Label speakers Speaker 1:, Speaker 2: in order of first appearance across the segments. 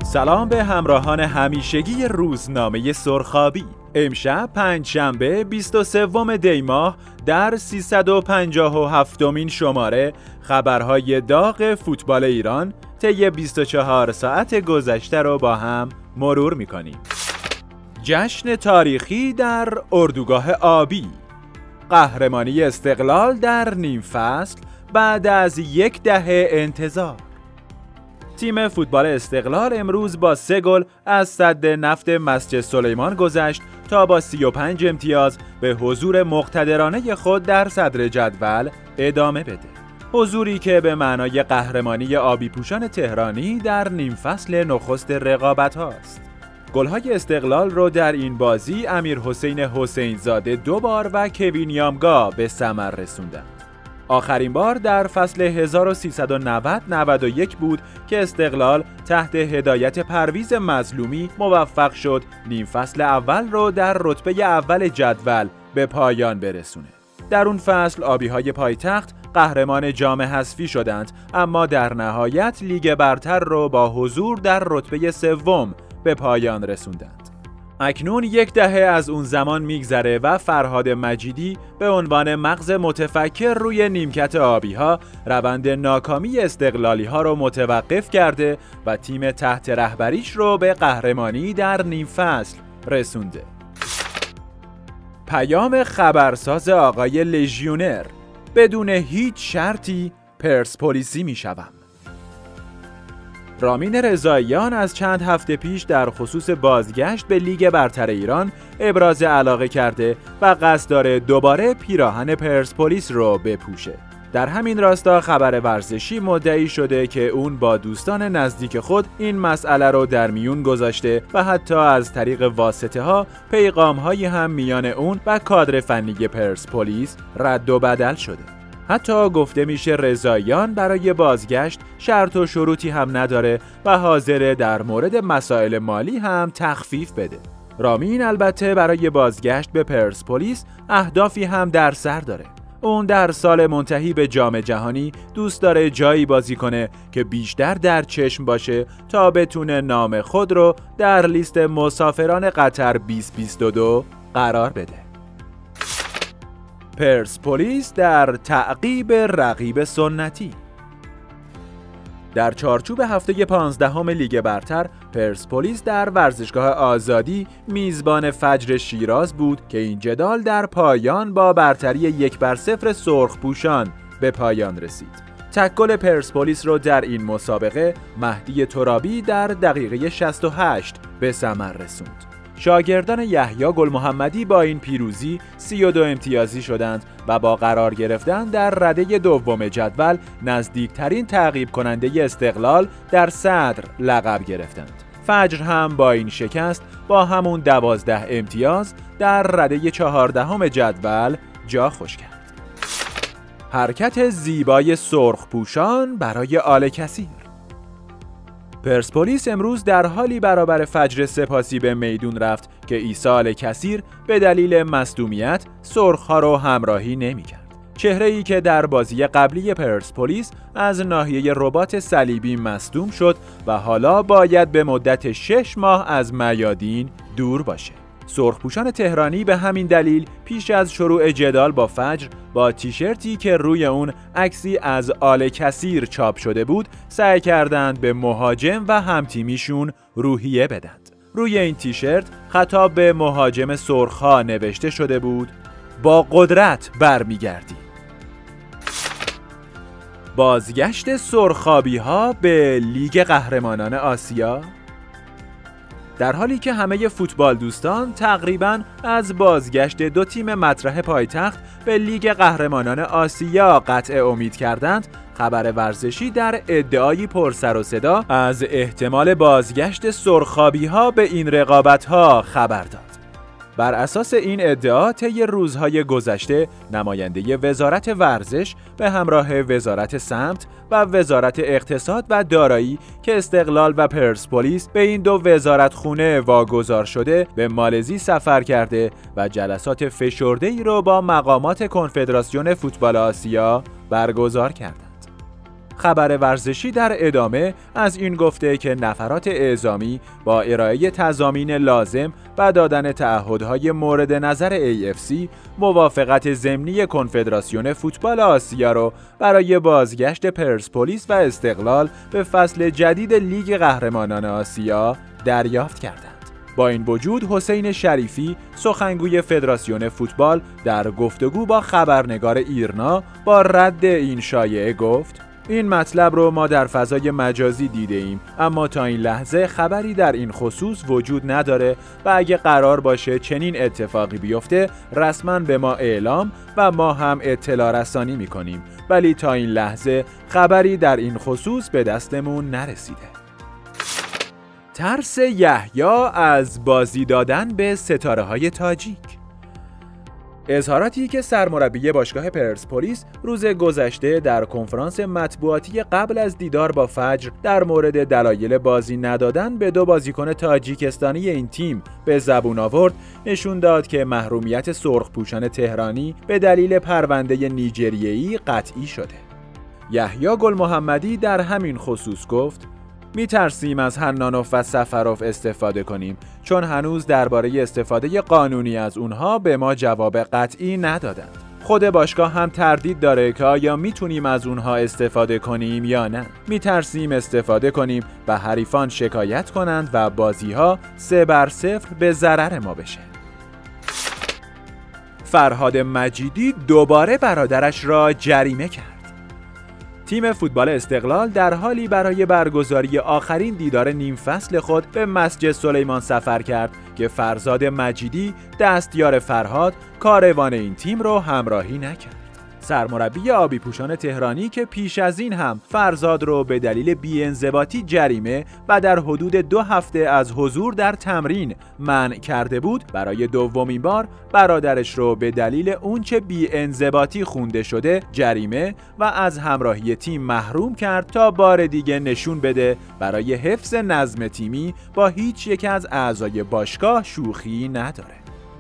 Speaker 1: سلام به همراهان همیشگی روزنامه سرخابی. امشب پنجشنبه 23 دی ماه در 357مین شماره خبرهای داغ فوتبال ایران طی 24 ساعت گذشته رو با هم مرور می‌کنیم. جشن تاریخی در اردوگاه آبی، قهرمانی استقلال در نیم فصل بعد از 10 دهه انتظار. تیم فوتبال استقلال امروز با 3 گل از سد نفت مسجد سلیمان گذشت تا با 35 امتیاز به حضور مقتدرانه خود در صدر جدول ادامه بده. حضوری که به معنای قهرمانی آبی پوشان تهرانی در نیم فصل نخست رقابت هاست. گل‌های استقلال رو در این بازی امیرحسین حسین‌زاده 2 بار و کوین یامگا به ثمر رسوندند. آخرین بار در فصل 1390-91 بود که استقلال تحت هدایت پرویز مظلومی موفق شد نیم فصل اول رو در رتبه اول جدول به پایان برسونه. در اون فصل آبی‌های پایتخت قهرمان جام حذفی شدند، اما در نهایت لیگ برتر رو با حضور در رتبه سوم به پایان رسوندند. اکنون 10 دهه از اون زمان میگذره و فرهاد مجیدی به عنوان مغز متفکر روی نیمکت آبی‌ها روند ناکامی استقلالی‌ها رو متوقف کرده و تیم تحت رهبریش رو به قهرمانی در نیم فصل رسونده. پیام خبرساز آقای لژیونر: بدون هیچ شرطی پرسپولیسی میشوم. رامین رضاییان از چند هفته پیش در خصوص بازگشت به لیگ برتر ایران ابراز علاقه کرده و قصد داره دوباره پیراهن پرسپولیس رو بپوشه. در همین راستا خبر ورزشی مدعی شده که اون با دوستان نزدیک خود این مسئله رو در میون گذاشته و حتی از طریق واسطه ها پیغام هایی هم میان اون و کادر فنی پرسپولیس رد و بدل شده. حتی گفته میشه رضاییان برای بازگشت شرط و شروطی هم نداره و حاضره در مورد مسائل مالی هم تخفیف بده. رامین البته برای بازگشت به پرسپولیس اهدافی هم در سر داره. اون در سال منتهی به جام جهانی دوست داره جایی بازی کنه که بیشتر در چشم باشه تا بتونه نام خود رو در لیست مسافران قطر 2022 قرار بده. پرسپولیس در تعقیب رقیب سنتی. در چارچوب هفته 15 لیگ برتر، پرسپولیس در ورزشگاه آزادی میزبان فجر شیراز بود که این جدال در پایان با برتری 1-0 سرخپوشان به پایان رسید. تک گل پرسپولیس رو در این مسابقه مهدی ترابی در دقیقه 68 به ثمر رسوند. شاگردان یحیی گل محمدی با این پیروزی 32 امتیازی شدند و با قرار گرفتن در رده دوم جدول نزدیکترین تعقیب کننده استقلال در صدر لقب گرفتند. فجر هم با این شکست با همون 12 امتیاز در رده 14 جدول جا خوش کرد. حرکت زیبای سرخپوشان برای آل کثیر. پرسپولیس امروز در حالی برابر فجر سپاسی به میدون رفت که عیسی آل کثیر به دلیل مصدومیت سرخ‌ها رو همراهی نمی‌کرد. چهره‌ای که در بازی قبلی پرسپولیس از ناحیه رباط صلیبی مصدوم شد و حالا باید به مدت 6 ماه از میادین دور باشه. سرخپوشان تهرانی به همین دلیل پیش از شروع جدال با فجر با تیشرتی که روی اون عکسی از آل کثیر چاپ شده بود سعی کردند به مهاجم و همتیمیشون روحیه بدند. روی این تیشرت خطاب به مهاجم سرخ‌ها نوشته شده بود: با قدرت برمیگردی. بازگشت سرخابی‌ها به لیگ قهرمانان آسیا. در حالی که همه فوتبال دوستان تقریباً از بازگشت 2 تیم مطرح پایتخت به لیگ قهرمانان آسیا قطع امید کردند، خبر ورزشی در ادعایی پر سر و صدا از احتمال بازگشت سرخابی‌ها به این رقابت‌ها خبر داد. بر اساس این ادعا طی روزهای گذشته نماینده وزارت ورزش به همراه وزارت سمت و وزارت اقتصاد و دارایی که استقلال و پرسپولیس به این 2 وزارتخونه واگذار شده به مالزی سفر کرده و جلسات فشرده‌ای را با مقامات کنفدراسیون فوتبال آسیا برگزار کردند. خبر ورزشی در ادامه از این گفته که نفرات اعزامی با ارائه تضامین لازم و دادن تعهدهای مورد نظر AFC موافقت ضمنی کنفدراسیون فوتبال آسیا را برای بازگشت پرسپولیس و استقلال به فصل جدید لیگ قهرمانان آسیا دریافت کردند. با این وجود حسین شریفی سخنگوی فدراسیون فوتبال در گفتگو با خبرنگار ایرنا با رد این شایعه گفت: این مطلب رو ما در فضای مجازی دیده ایم، اما تا این لحظه خبری در این خصوص وجود نداره و اگه قرار باشه چنین اتفاقی بیفته رسما به ما اعلام و ما هم اطلاع رسانی میکنیم، ولی تا این لحظه خبری در این خصوص به دستمون نرسیده. ترس یحیی از بازی دادن به ستاره‌های تاجیک. اظهاراتی که سرمربی باشگاه پرسپولیس روز گذشته در کنفرانس مطبوعاتی قبل از دیدار با فجر در مورد دلایل بازی ندادن به 2 بازیکن تاجیکستانی این تیم به زبون آورد، نشون داد که محرومیت سرخپوشان تهرانی به دلیل پرونده نیجریه‌ای قطعی شده. یحیی گل محمدی در همین خصوص گفت: می‌ترسیم از حنانوف و سفروف استفاده کنیم چون هنوز درباره استفاده قانونی از اونها به ما جواب قطعی ندادند. خود باشگاه هم تردید داره که آیا میتونیم از اونها استفاده کنیم یا نه. می‌ترسیم استفاده کنیم و حریفان شکایت کنند و بازی‌ها 3-0 به ضرر ما بشه. فرهاد مجیدی دوباره برادرش را جریمه کرد. تیم فوتبال استقلال در حالی برای برگزاری آخرین دیدار نیم فصل خود به مسجد سلیمان سفر کرد که فرزاد مجیدی دستیار فرهاد کاروان این تیم رو همراهی نکرد. سرمربی آبی پوشان تهرانی که پیش از این هم فرزاد رو به دلیل بی‌انضباطی جریمه و در حدود 2 هفته از حضور در تمرین منع کرده بود، برای دومین بار برادرش رو به دلیل اونچه بی‌انضباطی خونده شده جریمه و از همراهی تیم محروم کرد تا بار دیگه نشون بده برای حفظ نظم تیمی با هیچ یک از اعضای باشگاه شوخی نداره.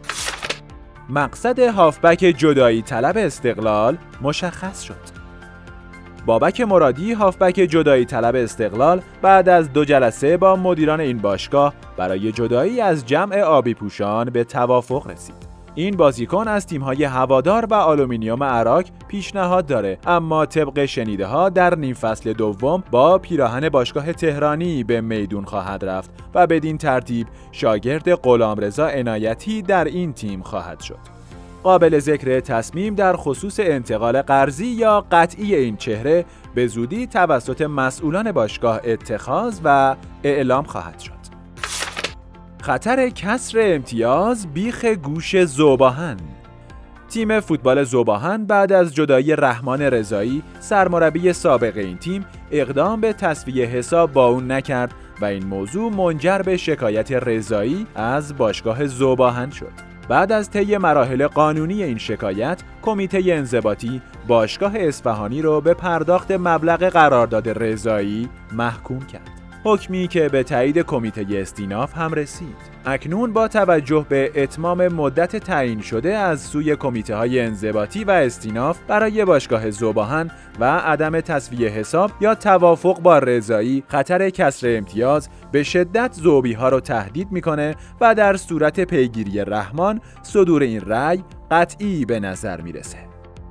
Speaker 1: مقصد هافبک جدایی طلب استقلال مشخص شد. بابک مرادی هافبک جدایی طلب استقلال بعد از 2 جلسه با مدیران این باشگاه برای جدایی از جمع آبی پوشان به توافق رسید. این بازیکن از تیم‌های هوادار و آلومینیوم عراق پیشنهاد داره، اما طبق شنیده‌ها در نیم فصل دوم با پیراهن باشگاه تهرانی به میدون خواهد رفت و بدین ترتیب شاگرد غلامرضا عنایتی در این تیم خواهد شد. قابل ذکر تصمیم در خصوص انتقال قرضی یا قطعی این چهره به زودی توسط مسئولان باشگاه اتخاذ و اعلام خواهد شد. خطر کسر امتیاز بیخ گوش ذوباهن. تیم فوتبال ذوباهن بعد از جدایی رحمان رضایی سرمربی سابق این تیم اقدام به تسویه حساب با اون نکرد و این موضوع منجر به شکایت رضایی از باشگاه ذوباهن شد. بعد از طی مراحل قانونی این شکایت، کمیته انضباطی باشگاه اصفهانی رو به پرداخت مبلغ قرارداد رضایی محکوم کرد. حکمی که به تایید کمیته استیناف هم رسید. اکنون با توجه به اتمام مدت تعیین شده از سوی کمیته‌های انضباطی و استیناف برای باشگاه ذوباهن و عدم تسویه حساب یا توافق با رضایی، خطر کسر امتیاز به شدت ذوبی‌ها رو تهدید میکنه و در صورت پیگیری رحمان صدور این رأی قطعی به نظر میرسه.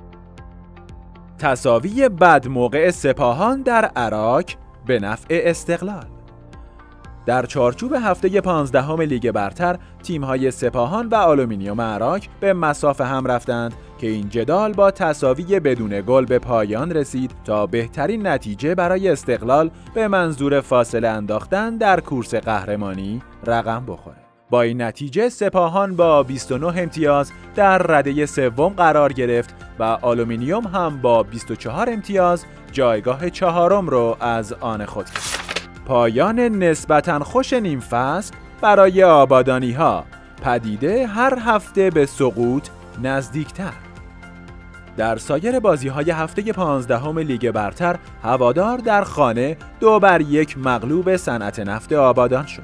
Speaker 1: تساوی بد موقع سپاهان در عراق به نفع استقلال. در چارچوب هفته 15 لیگ برتر، تیم‌های سپاهان و آلومینیوم عراق به مصاف هم رفتند که این جدال با تساوی بدون گل به پایان رسید تا بهترین نتیجه برای استقلال به منظور فاصله انداختن در کورس قهرمانی رقم بخوره. با این نتیجه سپاهان با 29 امتیاز در رده سوم قرار گرفت و آلومینیوم هم با 24 امتیاز جایگاه 4م رو از آن خود کرد. پایان نسبتاً خوش نیم فصل برای آبادانی‌ها، پدیده هر هفته به سقوط نزدیکتر. در سایر بازی‌های هفته 15 لیگ برتر، هوادار در خانه 2-1 مغلوب صنعت نفت آبادان شد.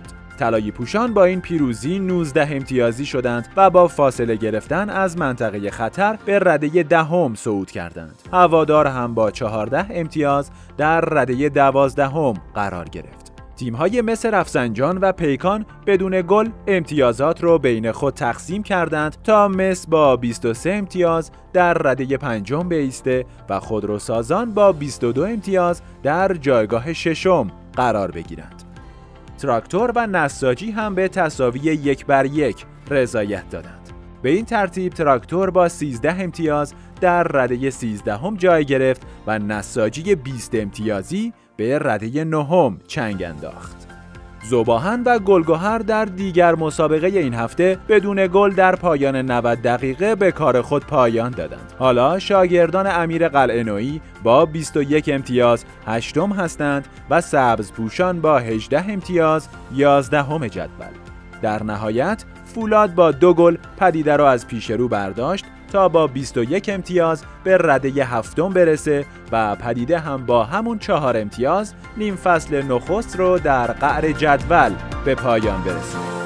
Speaker 1: طلایی پوشان با این پیروزی 19 امتیازی شدند و با فاصله گرفتن از منطقه خطر به رده دهم صعود کردند. هوادار هم با 14 امتیاز در رده 12 قرار گرفت. تیم‌های مس رفسنجان و پیکان بدون گل امتیازات رو بین خود تقسیم کردند تا مس با 23 امتیاز در رده 5 بایسته و خودروسازان با 22 امتیاز در جایگاه 6 قرار بگیرند. تراکتور و نساجی هم به تساوی 1-1 رضایت دادند. به این ترتیب تراکتور با 13 امتیاز در رده 13 جای گرفت و نساجی 20 امتیازی به رده 9 چنگ انداخت. ذوباهن و گلگهر در دیگر مسابقه این هفته بدون گل در پایان 90 دقیقه به کار خود پایان دادند. حالا شاگردان امیر قلعه‌نویی با 21 امتیاز 8 هستند و سبزپوشان با 18 امتیاز 11 جدول. در نهایت فولاد با 2 گل پدیده را از پیش رو برداشت تا با 21 امتیاز به رده 7 برسه و پدیده هم با همون 4 امتیاز نیم فصل نخست رو در قعر جدول به پایان برسونه.